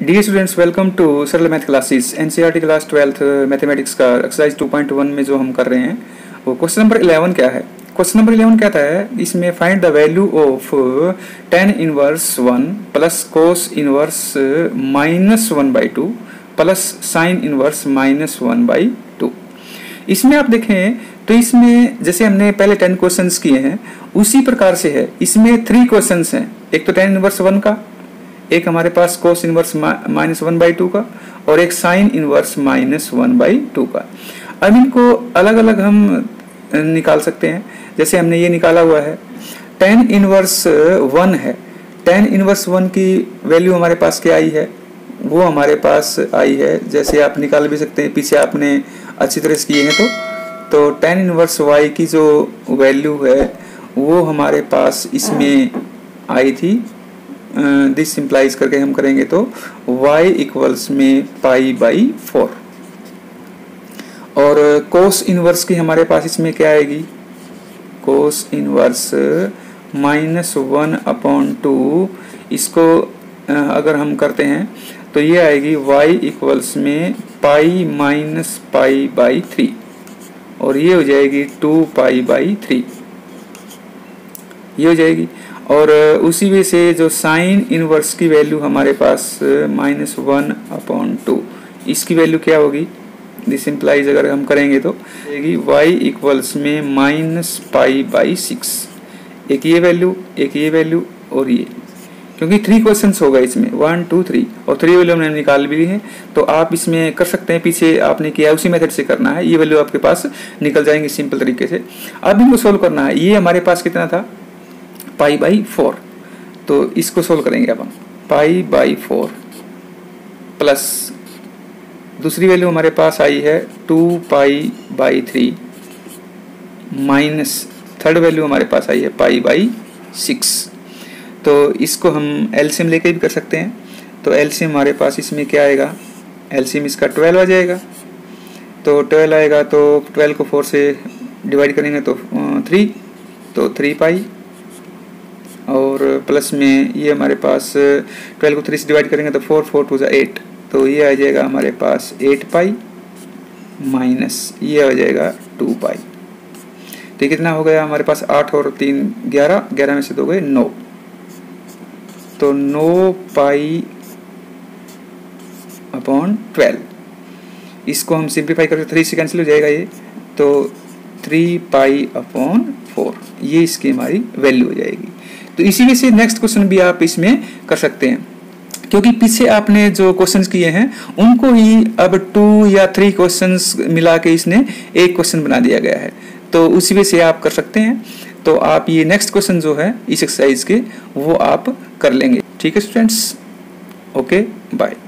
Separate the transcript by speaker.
Speaker 1: Dear students, welcome to Saral math classes. NCERT class 12th mathematics का exercise 2.1 में जो हम कर रहे हैं वो क्वेश्चन नंबर 11 क्या है। क्वेश्चन नंबर 11 कहता है इसमें find the value of tan inverse 1 plus cos inverse -1/2 plus sine inverse -1/2। इसमें आप देखें तो इसमें जैसे हमने पहले 10 क्वेश्चंस किए हैं उसी प्रकार से है। इसमें 3 क्वेश्चंस हैं, एक तो tan इनवर्स 1 का, एक हमारे पास कोस इनवर्स -1/2 का और एक साइन इनवर्स -1/2 का। अब इनको अलग अलग हम निकाल सकते हैं। जैसे हमने ये निकाला हुआ है tan इनवर्स 1 है। tan इनवर्स 1 की वैल्यू हमारे पास क्या आई है, वो हमारे पास आई है, जैसे आप निकाल भी सकते हैं, पीछे आपने अच्छी तरह से किए हैं तो tan इनवर्स y की जो वैल्यू है वो हमारे पास इसमें आई थी। दिस सिंप्लाइज करके हम करेंगे तो y इक्वल्स में π/4 और कोस इनवर्स की हमारे पास इसमें क्या आएगी, कोस इनवर्स -1/2। इसको अगर हम करते हैं तो ये आएगी y इक्वल्स में π-π/3 और ये हो जाएगी 2π/3, ये हो जाएगी। और उसी वजह से जो साइन इनवर्स की वैल्यू हमारे पास -1/2, इसकी वैल्यू क्या होगी, दिस इम्प्लाइज अगर हम करेंगे तो y इक्वल्स में -π/6। एक ये वैल्यू, एक ये वैल्यू और ये, क्योंकि 3 क्वेश्चंस हो गए इसमें 1 2 3 और 3 वैल्यू हमने निकाल भी ली है। तो आप इसमें कर सकते हैं, पीछे आपने किया उसी मेथड से करना है, ये वैल्यू आपके पास निकल जाएंगे सिंपल तरीके से। अब इनको सोल्व करना है। ये हमारे पास कितना था, π/4, तो इसको सोल्व करेंगे अब हम। π/4 प्लस दूसरी वैल्यू हमारे पास आई है 2π/3 माइनस थर्ड वैल्यू हमारे पास आई है π/6। तो इसको हम एलसीएम लेके भी कर सकते हैं। तो एलसीएम हमारे पास इसमें क्या आएगा, एलसीएम इसका 12 आ जाएगा। तो 12 आएगा तो 12 को 4 से डिवाइड करेंगे तो 3, तो 3π और प्लस में ये हमारे पास 12 को 3 से डिवाइड करेंगे तो 4 4 2 8, तो ये आ जाएगा हमारे पास 8π माइनस ये आ जाएगा 2π। तो कितना हो गया हमारे पास, 8 और 3 11, 11 में से 2 गए 9, तो 9π/12। इसको हम सिंप्लीफाई करके 3 से कैंसिल हो जाएगा ये, तो 3π/4 ये इसकी हमारी वैल्यू हो जाएगी। तो इसी वजह से नेक्स्ट क्वेश्चन भी आप इसमें कर सकते हैं, क्योंकि पीछे आपने जो क्वेश्चंस किए हैं उनको ही अब 2 या 3 क्वेश्चंस मिला के इसने एक क्वेश्चन बना दिया गया है। तो उसी वजह से आप कर सकते हैं। तो आप ये नेक्स्ट क्वेश्चन जो है इस एक्सरसाइज के वो आप कर लेंगे। ठीक है स्टूडेंट्स, ओके बाय।